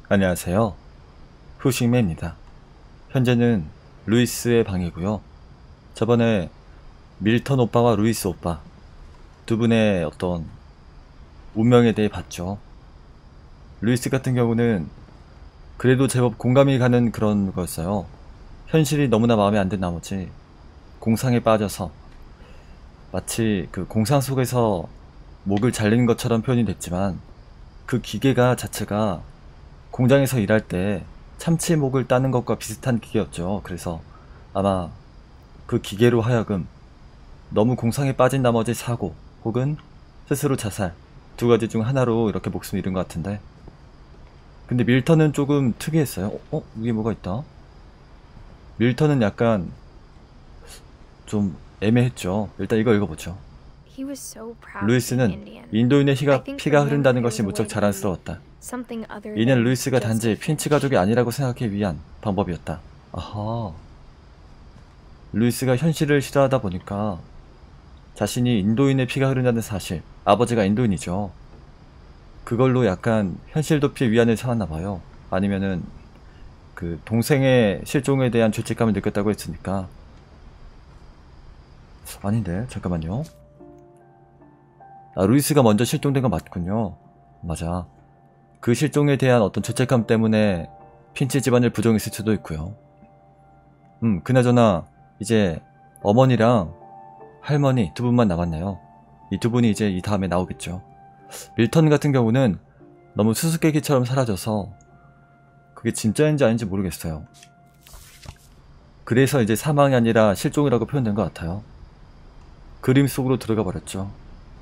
안녕하세요. 후식매입니다. 현재는 루이스의 방이고요. 저번에 밀턴 오빠와 루이스 오빠 두 분의 어떤 운명에 대해 봤죠. 루이스 같은 경우는 그래도 제법 공감이 가는 그런 거였어요. 현실이 너무나 마음에 안 든 나머지 공상에 빠져서 마치 그 공상 속에서 목을 잘리는 것처럼 표현이 됐지만 그 기계가 자체가 공장에서 일할 때 참치 목을 따는 것과 비슷한 기계였죠. 그래서 아마 그 기계로 하여금 너무 공상에 빠진 나머지 사고 혹은 스스로 자살 두 가지 중 하나로 이렇게 목숨을 잃은 것 같은데, 근데 밀턴은 조금 특이했어요. 위에 뭐가 있다. 밀턴은 약간 좀 애매했죠. 일단 이거 읽어보죠. 루이스는 인도인의 피가 흐른다는 것이 무척 자랑스러웠다. 이는 루이스가 단지 핀치 가족이 아니라고 생각하기 위한 방법이었다. 아하. 루이스가 현실을 싫어하다 보니까 자신이 인도인의 피가 흐른다는 사실, 아버지가 인도인이죠. 그걸로 약간 현실 도피의 위안을 삼았나봐요. 아니면은 그 동생의 실종에 대한 죄책감을 느꼈다고 했으니까. 아닌데 잠깐만요. 루이스가 먼저 실종된 건 맞군요. 맞아. 그 실종에 대한 어떤 죄책감 때문에 핀치 집안을 부정했을 수도 있고요. 그나저나 이제 어머니랑 할머니 두 분만 남았네요. 이 두 분이 이제 이 다음에 나오겠죠. 밀턴 같은 경우는 너무 수수께끼처럼 사라져서 그게 진짜인지 아닌지 모르겠어요. 그래서 이제 사망이 아니라 실종이라고 표현된 것 같아요. 그림 속으로 들어가 버렸죠.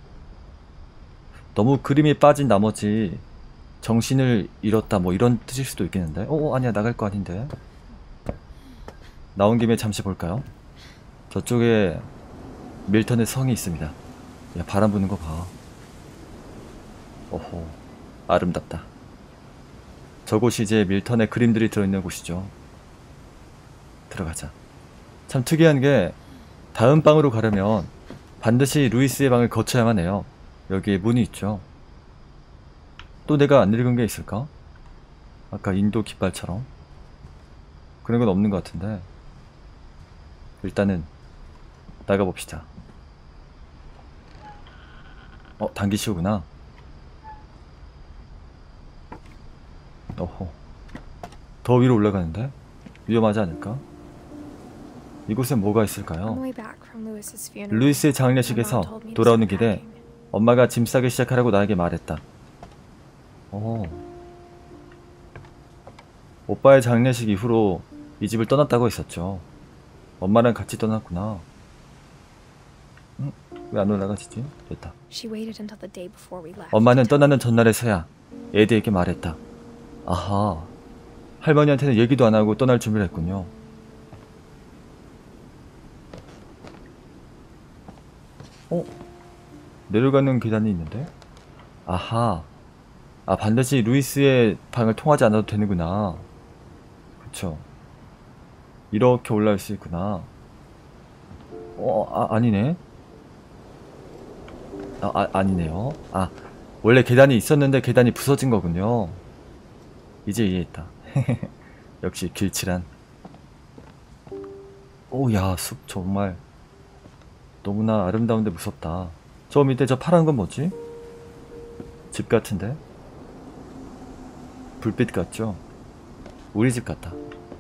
너무 그림에 빠진 나머지 정신을 잃었다 뭐 이런 뜻일 수도 있겠는데. 아니야, 나갈 거 아닌데. 나온 김에 잠시 볼까요? 저쪽에 밀턴의 성이 있습니다. 야, 바람 부는 거 봐. 오호, 아름답다. 저곳이 이제 밀턴의 그림들이 들어있는 곳이죠. 들어가자. 참 특이한 게 다음 방으로 가려면 반드시 루이스의 방을 거쳐야만 해요. 여기에 문이 있죠. 또 내가 안 읽은 게 있을까? 아까 인도 깃발처럼 그런 건 없는 것 같은데, 일단은 나가봅시다. 단기 쉬우구나. 어허, 더 위로 올라가는데? 위험하지 않을까? 이곳엔 뭐가 있을까요? 루이스의 장례식에서 돌아오는 길에 엄마가 짐 싸기 시작하라고 나에게 말했다. 오빠의 장례식 이후로 이 집을 떠났다고 했었죠. 엄마랑 같이 떠났구나. 왜 안 올라가지지? 됐다. 엄마는 떠나는 전날에서야 에디에게 말했다. 아하, 할머니한테는 얘기도 안 하고 떠날 준비를 했군요. 내려가는 계단이 있는데? 아하, 반드시 루이스의 방을 통하지 않아도 되는구나. 그쵸. 이렇게 올라올 수 있구나. 아니네. 아니네요. 원래 계단이 있었는데 계단이 부서진 거군요. 이제 이해했다. 역시 길칠한. 야, 숲 정말 너무나 아름다운데 무섭다. 저 밑에 저 파란 건 뭐지? 집 같은데? 불빛 같죠? 우리 집 같다.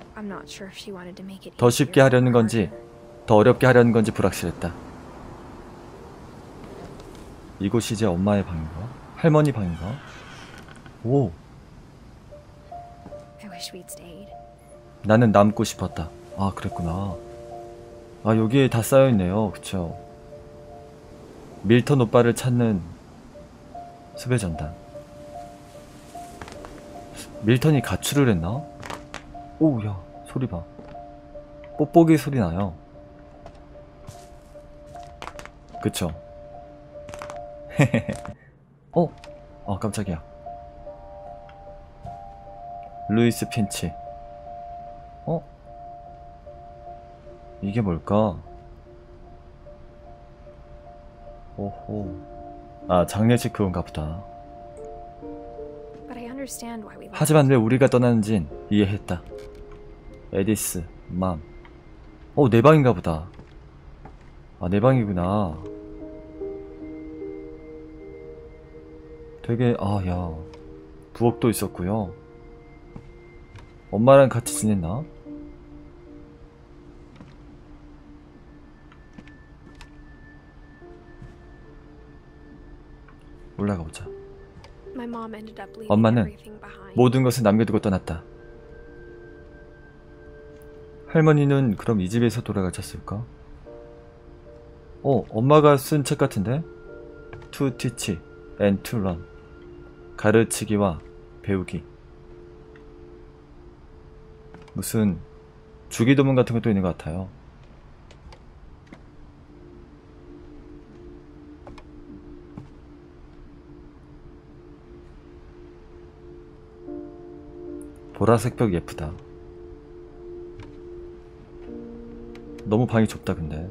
더 쉽게 하려는 건지 더 어렵게 하려는 건지 불확실했다. 이곳이 이제 엄마의 방인가? 할머니 방인가? 오! 나는 남고 싶었다. 그랬구나. 여기에 다 쌓여있네요. 그쵸? 밀턴 오빠를 찾는 숲의 전당. 밀턴이 가출을 했나? 야, 소리 봐. 뽁뽁이 소리 나요. 그쵸? 깜짝이야. 루이스 핀치. 이게 뭘까? 오호. 장례식 그건가 보다. understand why we left. 하지만 왜 우리가 떠나는진 이해했다. 에디스, 맘. 내 방인가 보다. 아, 내 방이구나. 되게, 야. 부엌도 있었고요. 엄마랑 같이 지냈나? 올라가 보자. My mom ended up leaving 엄마는 everything behind. 모든 것을 남겨두고 떠났다. 할머니는 그럼 이 집에서 돌아가셨을까? 엄마가 쓴 책 같은데? To teach and to learn. 가르치기와 배우기. 무슨 주기도문 같은 것도 있는 것 같아요. 보라색 벽 예쁘다. 너무 방이 좁다 근데.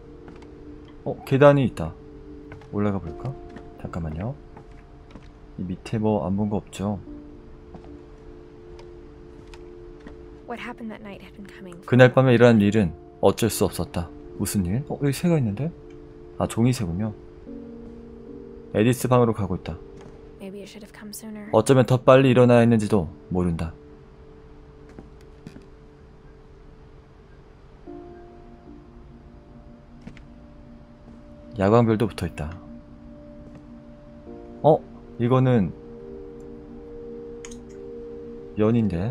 계단이 있다. 올라가 볼까? 잠깐만요. 이 밑에 뭐 안 본 거 없죠? What happened that night had been coming. 그날 밤에 일어난 일은 어쩔 수 없었다. 무슨 일? 여기 새가 있는데? 아, 종이새군요. 에디스 방으로 가고 있다. Maybe it should have come sooner. 어쩌면 더 빨리 일어나야 했는지도 모른다. 야광별도 붙어있다. 이거는 연인데.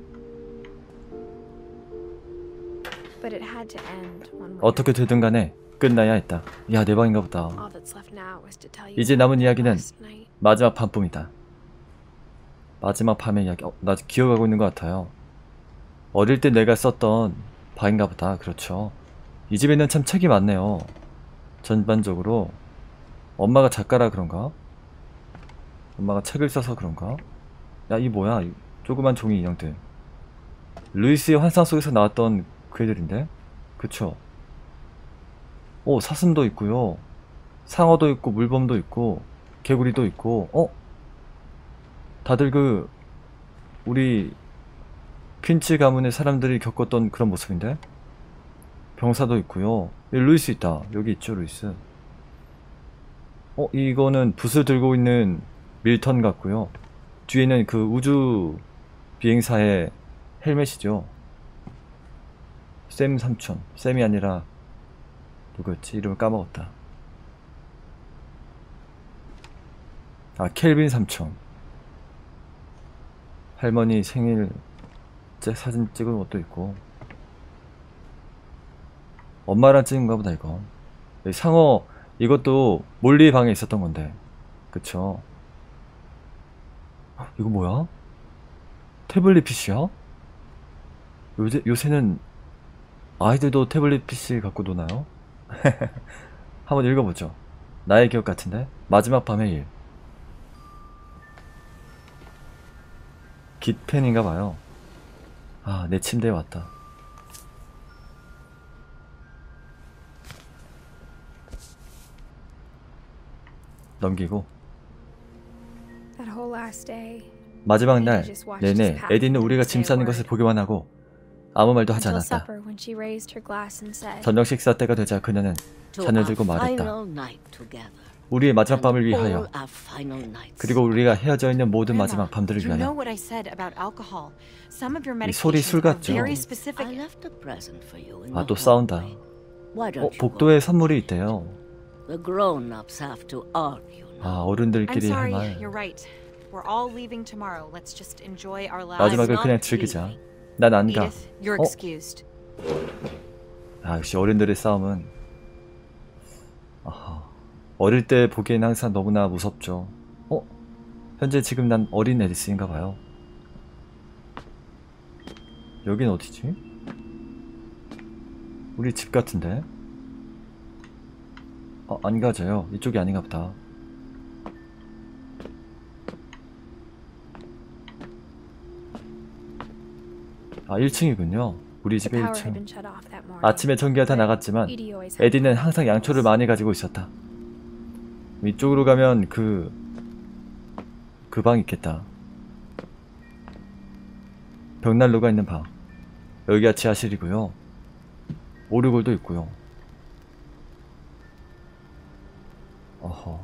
But it had to end one way. 어떻게 되든 간에 끝나야 했다. 야, 내 방인가 보다. All that's left now was to tell you 이제 남은 이야기는 last night. 마지막 밤뿐이다. 마지막 밤의 이야기. 나 기억하고 있는 것 같아요. 어릴 때 내가 썼던 방인가 보다. 그렇죠. 이 집에는 참 책이 많네요. 전반적으로. 엄마가 작가라 그런가? 엄마가 책을 써서 그런가? 야, 이 뭐야? 이 조그만 종이 인형들. 루이스의 환상 속에서 나왔던 그 애들인데? 그쵸? 사슴도 있고요. 상어도 있고 물범도 있고 개구리도 있고. 다들 우리 퀸츠 가문의 사람들이 겪었던 그런 모습인데? 병사도 있고요. 여기 루이스 있다. 여기 있죠, 루이스. 이거는 붓을 들고 있는 밀턴 같고요. 뒤에는 그 우주 비행사의 헬멧이죠. 샘 삼촌. 샘이 아니라 누구였지? 이름을 까먹었다. 아, 켈빈 삼촌. 할머니 생일 사진 찍은 것도 있고. 엄마랑 찍은가 보다 이거. 여기 상어 이것도 몰리 방에 있었던 건데. 그쵸? 이거 뭐야? 태블릿 PC야? 요새는 아이들도 태블릿 PC 갖고 노나요? 한번 읽어보죠. 나의 기억 같은데? 마지막 밤의 일. 깃펜인가봐요. 아, 내 침대에 왔다. 넘기고. That whole last day. 마지막 날 내내 에디는 우리가 짐 싸는 것을 보기만 하고 아무 말도 하지 Until 않았다. supper when she raised her glass and said, 저녁 식사 때가 되자 그녀는 To 잔을 our 들고 말했다. final night together. 우리의 마지막 And 밤을 all 위하여, our final nights. 그리고 우리가 헤어져 있는 모든 Grandma, 마지막 밤들을 you know 위하여. what I said about alcohol. Some of your 이 소리 medications 술 are 같죠? very I specific. left a present for you in 아, the 또 싸운다. hallway. Why don't you 복도에 선물이 있대요. go? The grown-ups have to argue now. 아, I'm 어른들끼리 할 sorry, 말. you're right. We're all leaving tomorrow. Let's just enjoy our lives. 마지막을 not 그냥 즐기자. leaving. 난 안 가. Edith, you're 어? excused. 아, 역시 어른들의 싸움은 아하, 어릴 때 보기에는 항상 너무나 무섭죠. 현재 지금 난 어린 에디스인가 봐요. 여긴 어디지? 우리 집 같은데? 안 가져요. 이쪽이 아닌가 보다. 아, 1층이군요. 우리 the 집의 power had 1층. been shut off that morning. 아침에 전기가 다 나갔지만 Edie always had 에디는 plans. 항상 양초를 많이 가지고 있었다. 이쪽으로 가면 그 방 있겠다. 벽난로가 있는 방. 여기가 지하실이고요. 오르골도 있고요. 어허.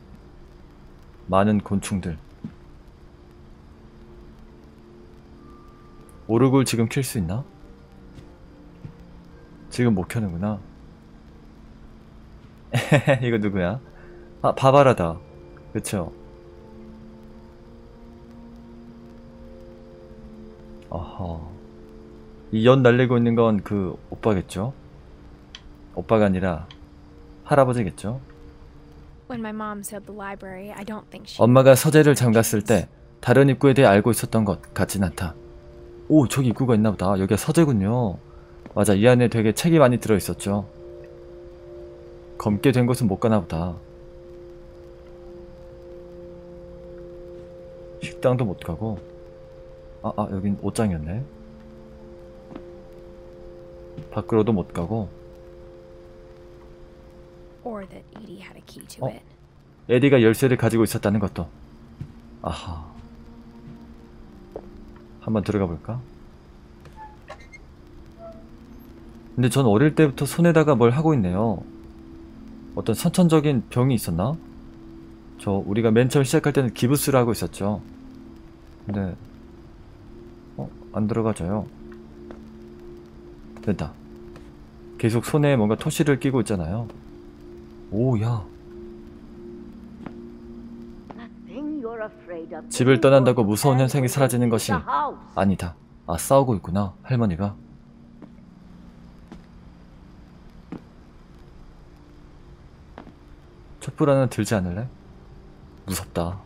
많은 곤충들. 오르골 지금 킬 수 있나? 지금 못 켜는구나. 이거 누구야? 아, 바바라다. 그쵸? 어허. 이 연 날리고 있는 건 그 오빠겠죠? 오빠가 아니라 할아버지겠죠? When my mom said the library, I don't think she. 엄마가 서재를 잠갔을 때 다른 입구에 대해 알고 있었던 것 같진 않다. 오, 저기 입구가 있나보다. 여기가 서재군요. 맞아, 이 안에 되게 책이 많이 들어있었죠. 검게 된 곳은 못 가나보다. 식당도 못 가고. 여긴 옷장이었네. 밖으로도 못 가고. Or that Edie had a key to it. 에디가 열쇠를 가지고 있었다는 것도. 아하. 한번 들어가 볼까? 근데 전 어릴 때부터 손에다가 뭘 하고 있네요. 어떤 선천적인 병이 있었나? 우리가 맨 처음 시작할 때는 기부스를 하고 있었죠. 근데 안 들어가져요. 됐다. 계속 손에 뭔가 토시를 끼고 있잖아요. 오야. 집을 떠난다고 무서운 현상이 사라지는 것이 아니다. 아, 싸우고 있구나, 할머니가. 촛불 하나 들지 않을래? 무섭다.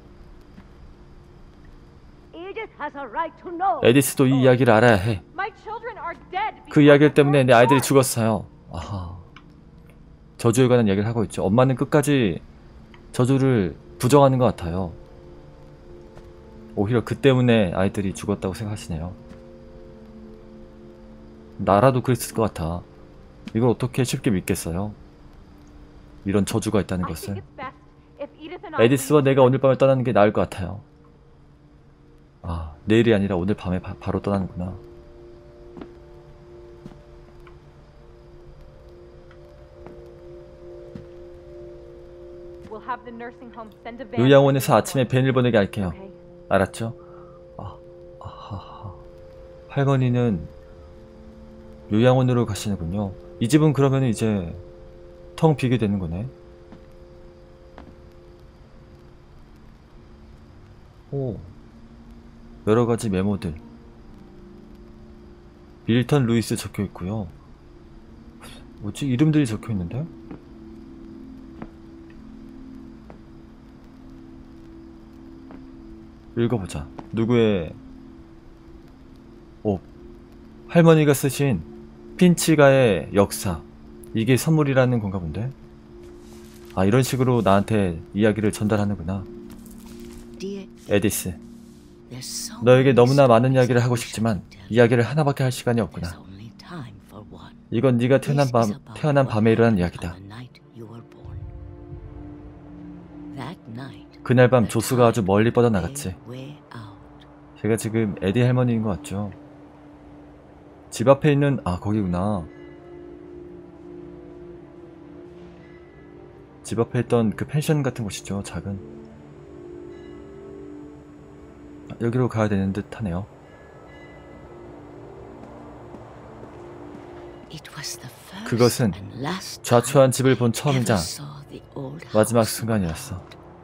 에디스도 이 이야기를 알아야 해. 그 이야기 때문에 내 아이들이 죽었어요. 아하. 저주에 관한 이야기를 하고 있죠. 엄마는 끝까지 저주를 부정하는 것 같아요. 오히려 그 때문에 아이들이 죽었다고 생각하시네요. 나라도 그랬을 것 같아. 이걸 어떻게 쉽게 믿겠어요? 이런 저주가 있다는 것을. 에디스와 내가 오늘 밤에 떠나는 게 나을 것 같아요. 아, 내일이 아니라 오늘 밤에 바로 떠나는구나. 요양원에서 아침에 벤을 보내게 할게요. 알았죠? 할머니는 요양원으로 가시는군요. 이 집은 그러면 이제 텅 비게 되는 거네. 오, 여러가지 메모들. 밀턴 루이스 적혀있고요. 뭐지? 이름들이 적혀있는데? 읽어보자. 누구의... 할머니가 쓰신 핀치가의 역사. 이게 선물이라는 건가 본데? 아, 이런 식으로 나한테 이야기를 전달하는구나. 에디스, 너에게 너무나 많은 이야기를 하고 싶지만 이야기를 하나밖에 할 시간이 없구나. 이건 네가 태어난 밤에 일어난 이야기다. 그날 밤 조수가 아주 멀리 뻗어나갔지. 제가 지금 에디 할머니인 것 같죠? 집 앞에 있는... 거기구나. 집 앞에 있던 그 펜션 같은 곳이죠. 작은. 여기로 가야 되는 듯 하네요. 그것은 좌초한 집을 본 처음이자 마지막 순간이었어.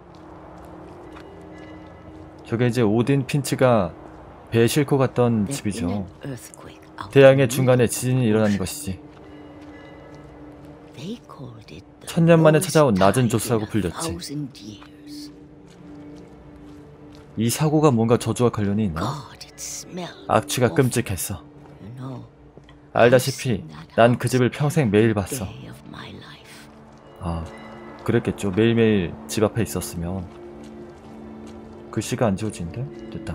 저게 이제 오딘 핀치가 배에 싣고 갔던 집이죠. 대양의 중간에 지진이 일어난 것이지. 천년 만에 찾아온 낮은 조수라고 불렸지. 이 사고가 뭔가 저주와 관련이 있나? 악취가 끔찍했어. 알다시피 난 그 집을 평생 매일 봤어. 아, 그랬겠죠. 매일매일 집 앞에 있었으면. 글씨가 안 지워지는데? 됐다.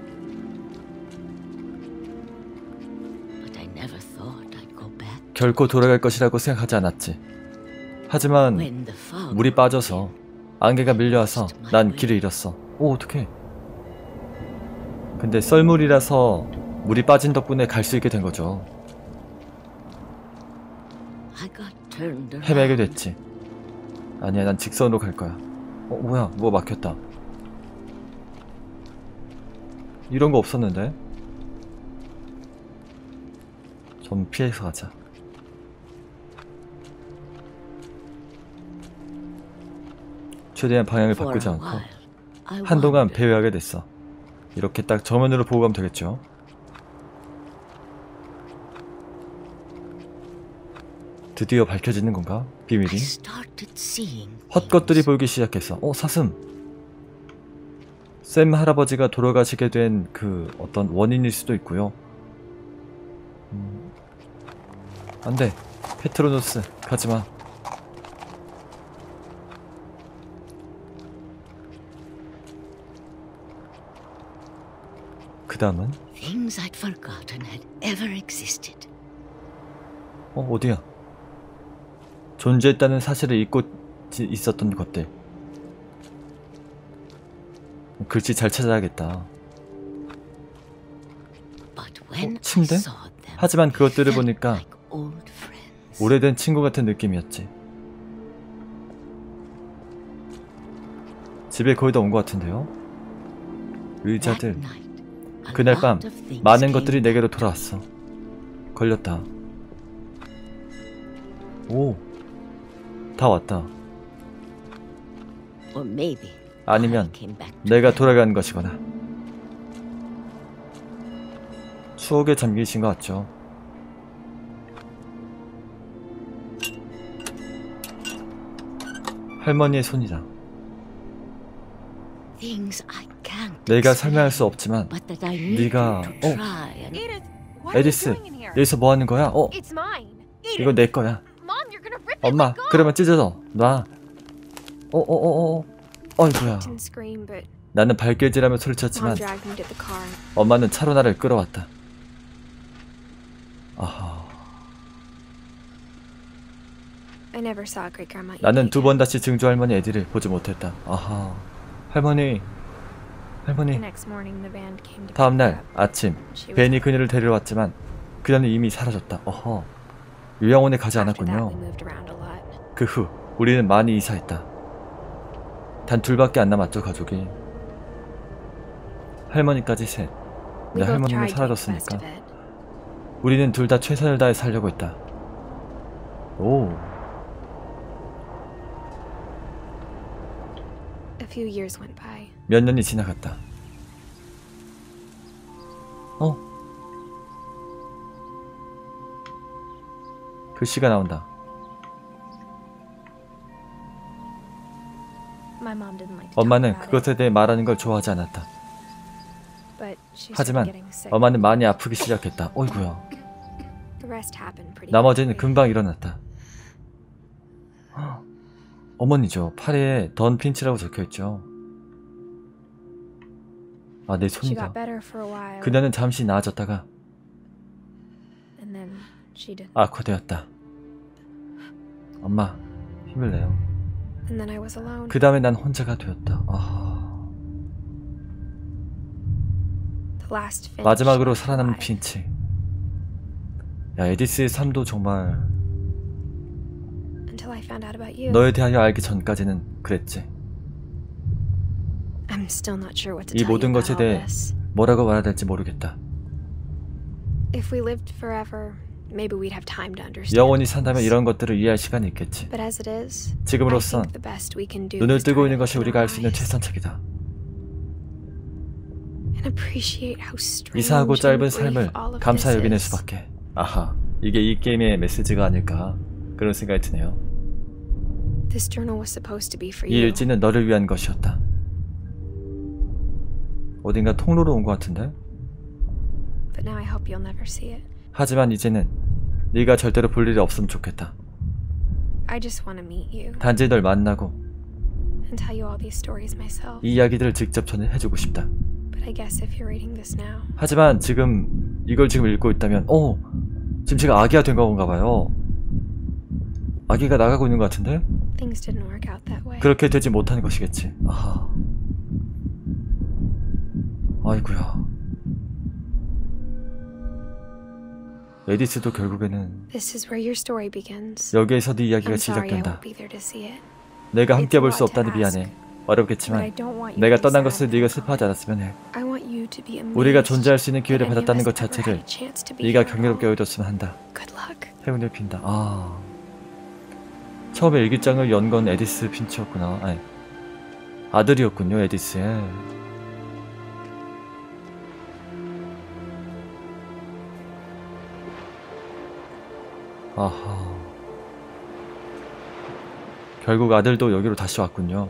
결코 돌아갈 것이라고 생각하지 않았지. 하지만 물이 빠져서 안개가 밀려와서 난 길을 잃었어. 오, 어떡해. 근데 썰물이라서 물이 빠진 덕분에 갈 수 있게 된 거죠. I got turned 헤매게 around. 됐지. 아니야, 난 직선으로 갈 거야. 뭐야, 뭐 막혔다. 이런 거 없었는데? 좀 피해서 가자. 최대한 방향을 For 바꾸지 a 않고 while, I 한동안 wondered. 배회하게 됐어. 이렇게 딱 정면으로 보고 가면 되겠죠. 드디어 밝혀지는 건가? I 비밀이? started seeing 헛것들이 things. 보이기 시작했어. 사슴. 샘 할아버지가 돌아가시게 된 그 어떤 원인일 수도 있고요. 안돼. 페트로누스 가지마. 그 다음은 Things I'd forgotten had ever existed. 어디야? 존재했다는 사실을 잊고 있었던 것들. 글씨 잘 찾아야겠다. But when 침대? I saw them, 하지만 그것들을 felt 보니까 like old friends. 오래된 친구 같은 느낌이었지. 집에 거의 다 온 것 같은데요? 의자들. That night, a 그날 밤 lot of things 많은 came 것들이 back. 내게로 돌아왔어. 걸렸다. 오, 다 왔다. Or maybe 아니면 I came back to 내가 them. 돌아간 것이거나. 추억에 잠기신 것 같죠. 할머니의 손이다. Things I can't 내가 explain, 설명할 수 없지만 but that I need 네가 to try and Edith, what are you 에디스, doing in here? 여기서 뭐 하는 거야? It's mine. 이거 내 거야. Mom, you're gonna rip it. 엄마, Let go. 그러면 찢어져. 놔. 어이구야. Didn't scream, but 나는 발길질하며 Mom 소리쳤지만 dragged me to the car. 엄마는 차로 나를 끌어왔다. 아하. I never saw great grandma. 나는 두 번 다시 증조 할머니 에디를 보지 못했다. 아하. 할머니. The next morning, the band came to pick her 다음날 up. 아침 She was 벤이 그녀를 데리러 왔지만 그녀는 이미 사라졌다. 어허. 요양원에 가지 After that, we 않았군요. moved around a lot. 그 후 우리는 많이 이사했다. 단 둘밖에 안 남았죠, 가족이. 할머니까지 셋. We 내 both 할머니는 tried to make the best 사라졌으니까 of it. 우리는 둘 다 최선을 다해 살려고 했다. 오. A few years went by. 몇 년이 지나갔다. 글씨가 나온다. My mom didn't like to talk 엄마는 about it, 그것에 대해 말하는 걸 좋아하지 않았다. but she started 하지만 getting sick. 엄마는 많이 아프기 시작했다. 어이구야. The rest happened pretty 나머지는 quickly. 금방 일어났다. 헉, 어머니죠. 팔에 던 핀치라고 적혀있죠. 아, 내 She 손이다. got better for a while, 그녀는 잠시 나아졌다가 and then she didn't. 악화되었다. 엄마, 힘을 내요. And then I was alone. 그 다음에 난 혼자가 되었다. 아, The last finish 마지막으로 of 살아남은 life. 핀치. 야, 에디스의 삶도 정말 Until I found out about you. 너에 대하여 알기 전까지는 그랬지. I'm still not sure what to 이 tell you 모든 about 것에 all 대해 this. 뭐라고 말해야 될지 모르겠다. If we lived forever, maybe we'd have time to understand. 영원히 산다면 이런 것들을 이해할 시간이 있겠지. But as it is, 지금으로선 I think the best we can do 눈을 is try 뜨고 to 있는 것이 open 우리가 our 할 수 있는 eyes 최선책이다. and appreciate how strange 이사하고 and 짧은 brief 삶을 all of 감사 this 여기낼 is. 수밖에. 아하, 이게 이 게임의 메시지가 아닐까 그런 생각이 드네요. This journal was supposed to be for 이 you. 일지는 너를 위한 것이었다. 어딘가 통로로 온 것 같은데? But now I hope you'll never see it. 하지만 이제는 네가 절대로 볼 일이 없으면 좋겠다. I just want to meet you 단지 널 만나고 and tell you all these stories myself. 이 이야기들을 직접 전해주고 싶다. But I guess if you're reading this now, 하지만 지금 이걸 지금 읽고 있다면 지금 제가 아기가 된 건가 봐요. 아기가 나가고 있는 것 같은데? things didn't work out that way. 그렇게 되지 못한 것이겠지. 아하. 아이구야. 에디스도 결국에는 This is where your story begins. 여기에서 네 이야기가 I'm sorry I 시작된다. won't be there to see it. 내가 함께 It's a 볼 수 lot to 없다니 ask. 미안해. But 어렵겠지만 I don't want you 내가 to be 떠난 sad 것을 about 네가 it. 슬퍼하지 않았으면 해. I want you to be amazed 우리가 존재할 수 있는 기회를 that any of 받았다는 us 것 ever had 자체를 a chance to be 네가 here at 경이롭게 all. 여겨줬으면 한다. Good luck. 행운을 빈다. 처음에 일기장을 연 건 에디스 핀치였구나. 아니, 아들이었군요, 에디스의. 아하. 결국 아들도 여기로 다시 왔군요.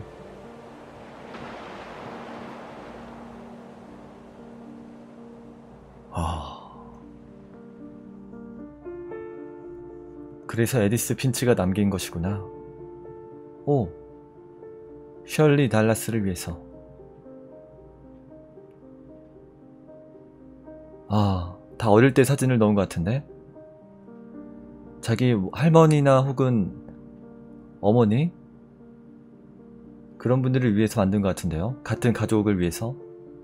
그래서 에디스 핀치가 남긴 것이구나. 오, 셜리 달라스를 위해서. 다 어릴 때 사진을 넣은 것 같은데? 자기 할머니나 혹은 어머니? 그런 분들을 위해서 만든 것 같은데요. 같은 가족을 위해서.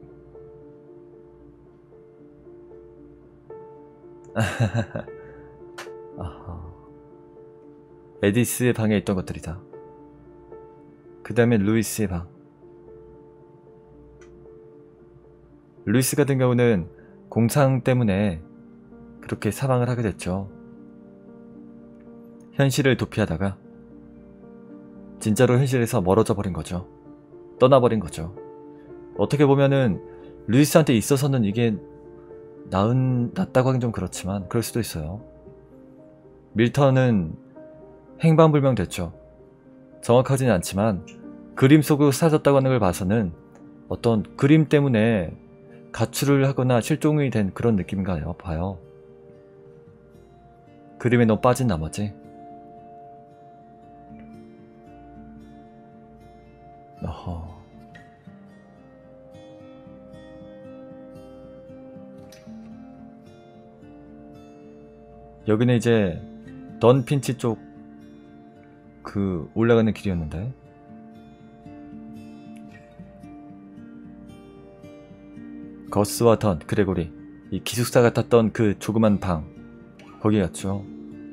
아하. 에디스의 방에 있던 것들이다. 그 다음에 루이스의 방. 루이스 같은 경우는 공상 때문에 그렇게 사망을 하게 됐죠. 현실을 도피하다가 진짜로 현실에서 멀어져 버린 거죠. 떠나버린 거죠. 어떻게 보면은 루이스한테 있어서는 이게 낫다고 하긴 좀 그렇지만 그럴 수도 있어요. 밀턴은 행방불명 됐죠. 정확하지는 않지만 그림 속으로 사라졌다고 하는 걸 봐서는 어떤 그림 때문에 가출을 하거나 실종이 된 그런 느낌인가 봐요. 그림에 너무 빠진 나머지. 어허. 여기는 이제 던 핀치 쪽 그 올라가는 길이었는데. 거스와 던, 그레고리, 이 기숙사가 탔던 그 조그만 방, 거기 갔죠.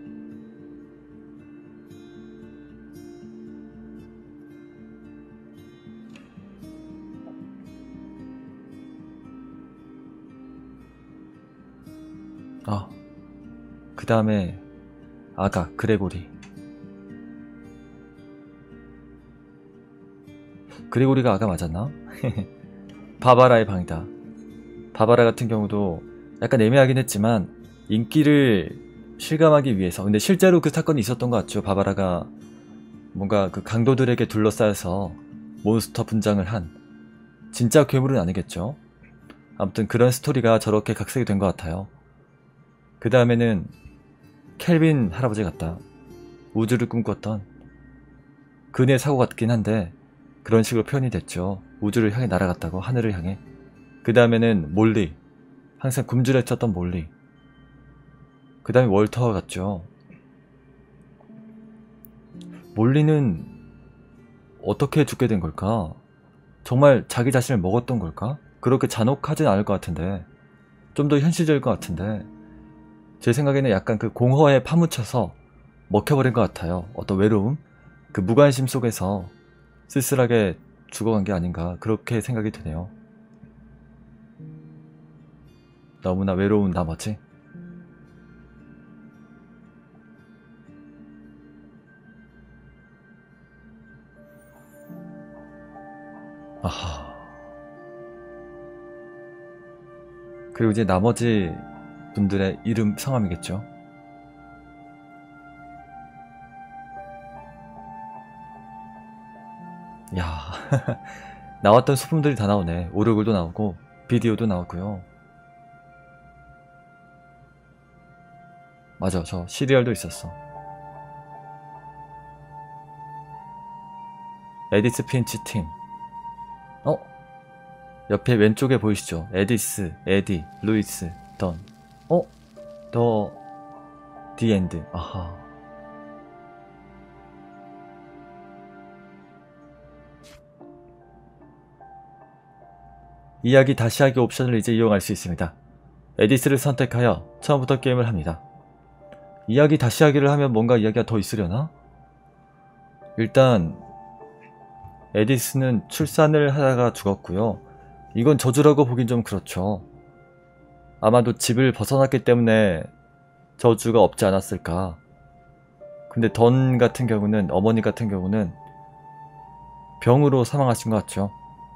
그 다음에 아가, 그레고리. 그레고리가 아가 맞았나? 바바라의 방이다. 바바라 같은 경우도 약간 애매하긴 했지만 인기를 실감하기 위해서, 근데 실제로 그 사건이 있었던 것 같죠. 바바라가 뭔가 그 강도들에게 둘러싸여서 몬스터 분장을 한, 진짜 괴물은 아니겠죠. 아무튼 그런 스토리가 저렇게 각색이 된 것 같아요. 그 다음에는 켈빈 할아버지 같다. 우주를 꿈꿨던 그네 사고 같긴 한데 그런 식으로 표현이 됐죠. 우주를 향해 날아갔다고, 하늘을 향해. 그 다음에는 몰리, 항상 굶주렸었던 몰리. 그 다음에 월터 같죠. 몰리는 어떻게 죽게 된 걸까? 정말 자기 자신을 먹었던 걸까? 그렇게 잔혹하진 않을 것 같은데, 좀 더 현실적일 것 같은데, 제 생각에는 약간 그 공허에 파묻혀서 먹혀버린 것 같아요. 어떤 외로움? 그 무관심 속에서 쓸쓸하게 죽어간 게 아닌가, 그렇게 생각이 드네요. 너무나 외로운 나머지. 아하. 그리고 이제 나머지 분들의 이름, 성함이겠죠. 야, 나왔던 소품들이 다 나오네. 오르골도 나오고 비디오도 나오고요. 맞아, 저 시리얼도 있었어. 에디스 핀치 팀. 옆에 왼쪽에 보이시죠? 에디스, 에디, 루이스, 던. 더 디엔드. 아하. 이야기 다시 하기 옵션을 이제 이용할 수 있습니다. 에디스를 선택하여 처음부터 게임을 합니다. 이야기 다시 하기를 하면 뭔가 이야기가 더 있으려나? 일단 에디스는 출산을 하다가 죽었고요. 이건 저주라고 보긴 좀 그렇죠. 아마도 집을 벗어났기 때문에 저주가 없지 않았을까. 근데 던 같은 경우는, 어머니 같은 경우는 병으로 사망하신 것 같죠.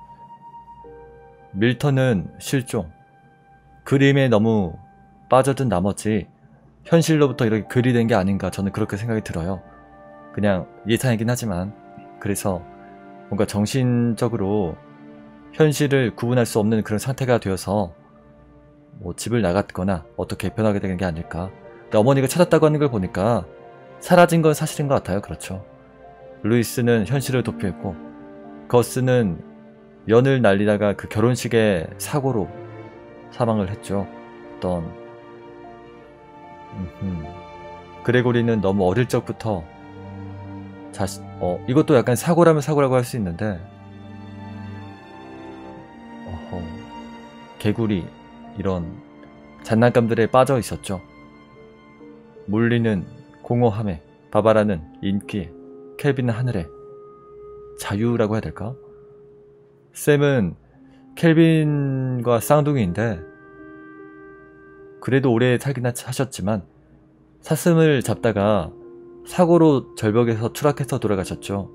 밀턴은 실종. 그림에 너무 빠져든 나머지 현실로부터 이렇게 괴리된 게 아닌가, 저는 그렇게 생각이 들어요. 그냥 예상이긴 하지만. 그래서 뭔가 정신적으로 현실을 구분할 수 없는 그런 상태가 되어서 뭐 집을 나갔거나 어떻게 변하게 된 게 아닐까. 근데 어머니가 찾았다고 하는 걸 보니까 사라진 건 사실인 것 같아요. 그렇죠. 루이스는 현실을 도피했고, 거스는 연을 날리다가 그 결혼식에 사고로 사망을 했죠. 어떤 그레고리는 너무 어릴 적부터 이것도 약간 사고라면 사고라고 할 수 있는데, 개구리 이런 장난감들에 빠져 있었죠. 물리는 공허함에, 바바라는 인기에, 켈빈은 하늘에. 자유라고 해야 될까? 샘은 켈빈과 쌍둥이인데 그래도 오래 살긴 하셨지만 사슴을 잡다가 사고로 절벽에서 추락해서 돌아가셨죠.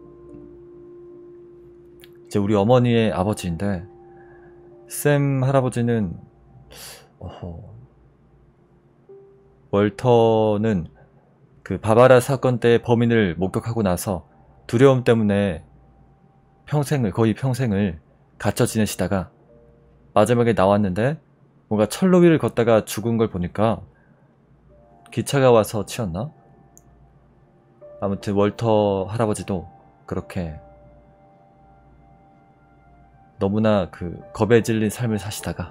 이제 우리 어머니의 아버지인데, 샘 할아버지는 월터는 그 바바라 사건 때 범인을 목격하고 나서 두려움 때문에 거의 평생을 갇혀 지내시다가 마지막에 나왔는데 뭔가 철로 위를 걷다가 죽은 걸 보니까 기차가 와서 치였나? 아무튼 월터 할아버지도 그렇게 너무나 그 겁에 질린 삶을 사시다가,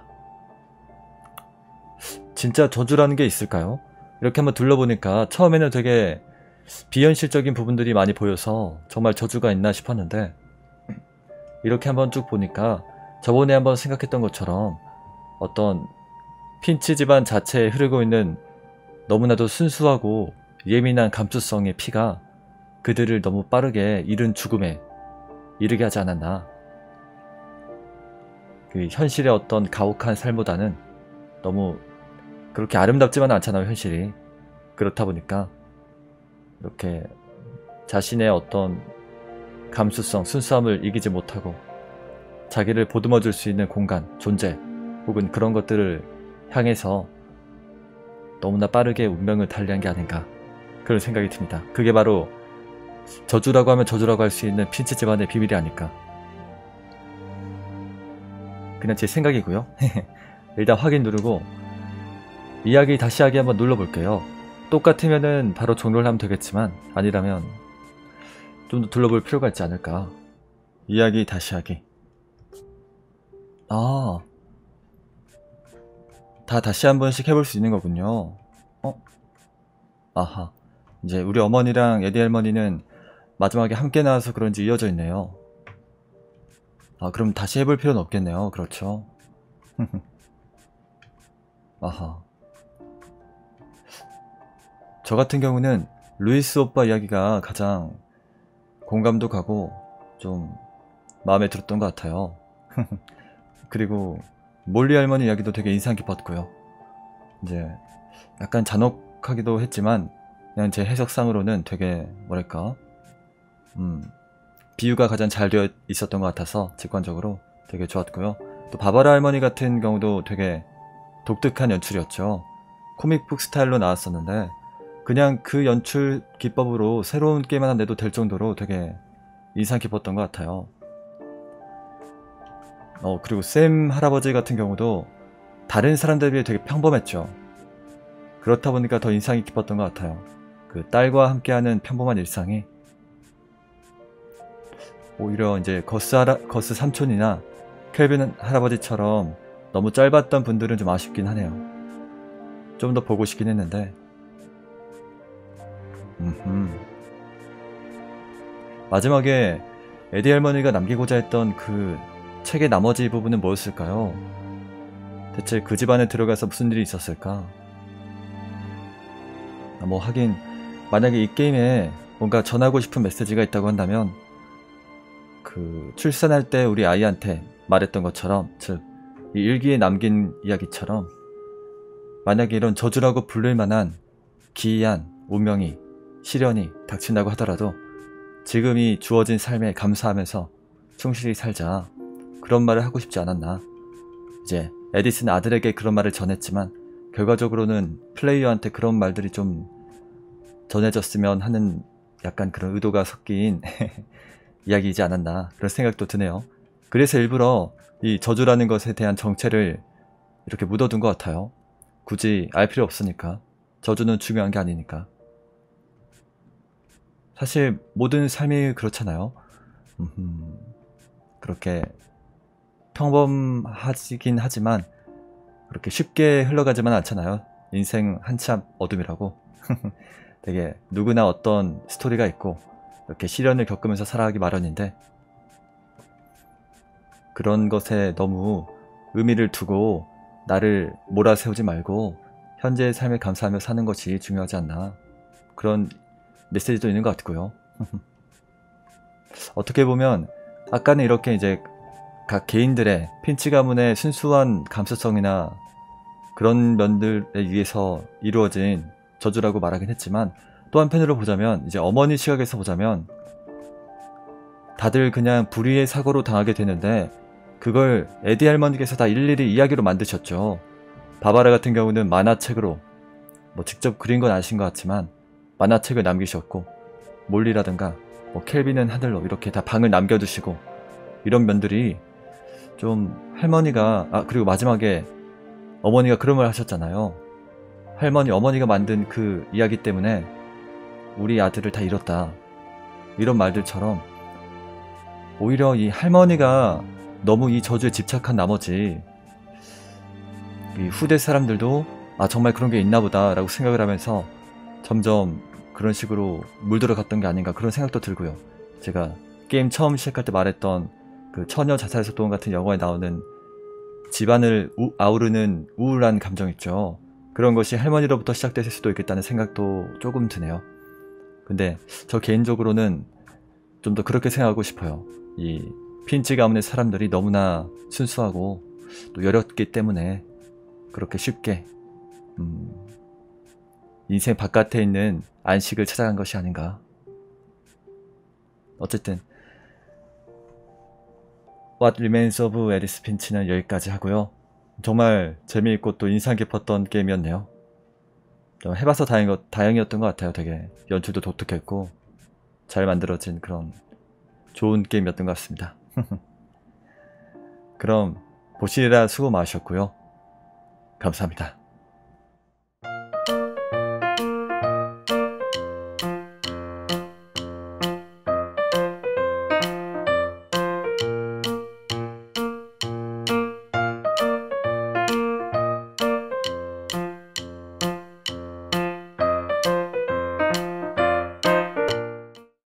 진짜 저주라는 게 있을까요? 이렇게 한번 둘러보니까 처음에는 되게 비현실적인 부분들이 많이 보여서 정말 저주가 있나 싶었는데, 이렇게 한번 쭉 보니까 저번에 한번 생각했던 것처럼 어떤 핀치 집안 자체에 흐르고 있는 너무나도 순수하고 예민한 감수성의 피가 그들을 너무 빠르게 이른 죽음에 이르게 하지 않았나. 그 현실의 어떤 가혹한 삶보다는 너무 그렇게 아름답지만 않잖아요, 현실이. 그렇다 보니까 이렇게 자신의 어떤 감수성, 순수함을 이기지 못하고 자기를 보듬어 줄 수 있는 공간, 존재 혹은 그런 것들을 향해서 너무나 빠르게 운명을 달리한 게 아닌가, 그런 생각이 듭니다. 그게 바로 저주라고 하면 저주라고 할 수 있는 핀치 집안의 비밀이 아닐까. 그냥 제 생각이고요. 일단 확인 누르고 이야기 다시 하기 한번 눌러볼게요. 똑같으면은 바로 종료를 하면 되겠지만 아니라면 좀 더 둘러볼 필요가 있지 않을까. 이야기 다시 하기. 다 다시 한 번씩 해볼 수 있는 거군요. 아하. 이제 우리 어머니랑 에디 할머니는 마지막에 함께 나와서 그런지 이어져 있네요. 그럼 다시 해볼 필요는 없겠네요. 그렇죠. 아하. 저 같은 경우는 루이스 오빠 이야기가 가장 공감도 가고 좀 마음에 들었던 것 같아요. 그리고 몰리 할머니 이야기도 되게 인상 깊었고요. 이제 약간 잔혹하기도 했지만 그냥 제 해석상으로는 되게 뭐랄까, 비유가 가장 잘 되어 있었던 것 같아서 직관적으로 되게 좋았고요. 또 바바라 할머니 같은 경우도 되게 독특한 연출이었죠. 코믹북 스타일로 나왔었는데 그냥 그 연출 기법으로 새로운 게임 하나 내도 될 정도로 되게 인상 깊었던 것 같아요. 그리고 샘 할아버지 같은 경우도 다른 사람들에 비해 되게 평범했죠. 그렇다 보니까 더 인상이 깊었던 것 같아요. 그 딸과 함께하는 평범한 일상이 오히려 이제 거스 삼촌이나 켈빈 할아버지처럼 너무 짧았던 분들은 좀 아쉽긴 하네요. 좀 더 보고 싶긴 했는데. 마지막에 에디 할머니가 남기고자 했던 그 책의 나머지 부분은 뭐였을까요? 대체 그 집안에 들어가서 무슨 일이 있었을까? 뭐 하긴 만약에 이 게임에 뭔가 전하고 싶은 메시지가 있다고 한다면 그 출산할 때 우리 아이한테 말했던 것처럼, 즉 이 일기에 남긴 이야기처럼 만약에 이런 저주라고 부를 만한 기이한 운명이, 시련이 닥친다고 하더라도 지금 이 주어진 삶에 감사하면서 충실히 살자, 그런 말을 하고 싶지 않았나. 이제 에디슨 아들에게 그런 말을 전했지만 결과적으로는 플레이어한테 그런 말들이 좀 전해졌으면 하는 약간 그런 의도가 섞인 이야기이지 않았나, 그런 생각도 드네요. 그래서 일부러 이 저주라는 것에 대한 정체를 이렇게 묻어둔 것 같아요. 굳이 알 필요 없으니까. 저주는 중요한 게 아니니까. 사실 모든 삶이 그렇잖아요. 그렇게 평범하긴 하지만 그렇게 쉽게 흘러가지만 않잖아요. 인생 한참 어둠이라고. 되게 누구나 어떤 스토리가 있고 이렇게 시련을 겪으면서 살아가기 마련인데, 그런 것에 너무 의미를 두고 나를 몰아세우지 말고 현재의 삶에 감사하며 사는 것이 중요하지 않나, 그런 메시지도 있는 것 같고요. 어떻게 보면 아까는 이렇게 이제 각 개인들의 핀치 가문의 순수한 감수성이나 그런 면들에 의해서 이루어진 저주라고 말하긴 했지만, 또 한편으로 보자면 이제 어머니 시각에서 보자면 다들 그냥 불의의 사고로 당하게 되는데 그걸 에디 할머니께서 다 일일이 이야기로 만드셨죠. 바바라 같은 경우는 만화책으로, 뭐 직접 그린 건 아신 것 같지만 만화책을 남기셨고, 몰리라든가 뭐 켈빈은 하늘로 이렇게 다 방을 남겨두시고, 이런 면들이 좀 할머니가, 그리고 마지막에 어머니가 그런 말 하셨잖아요. 어머니가 만든 그 이야기 때문에 우리 아들을 다 잃었다, 이런 말들처럼 오히려 이 할머니가 너무 이 저주에 집착한 나머지 이 후대 사람들도 정말 그런 게 있나 보다 라고 생각을 하면서 점점 그런 식으로 물들어갔던 게 아닌가, 그런 생각도 들고요. 제가 게임 처음 시작할 때 말했던 그 처녀 자살 소동 같은 영화에 나오는 집안을 아우르는 우울한 감정 있죠. 그런 것이 할머니로부터 시작됐을 수도 있겠다는 생각도 조금 드네요. 근데 저 개인적으로는 좀 더 그렇게 생각하고 싶어요. 이 핀치 가문의 사람들이 너무나 순수하고 또 여렸기 때문에 그렇게 쉽게 인생 바깥에 있는 안식을 찾아간 것이 아닌가. 어쨌든 What Remains of Edith Finch는 여기까지 하고요. 정말 재미있고 또 인상 깊었던 게임이었네요. 좀 해봐서 다행이었던 것 같아요. 되게 연출도 독특했고 잘 만들어진 그런 좋은 게임이었던 것 같습니다. 그럼 보시느라 수고 많으셨고요. 감사합니다.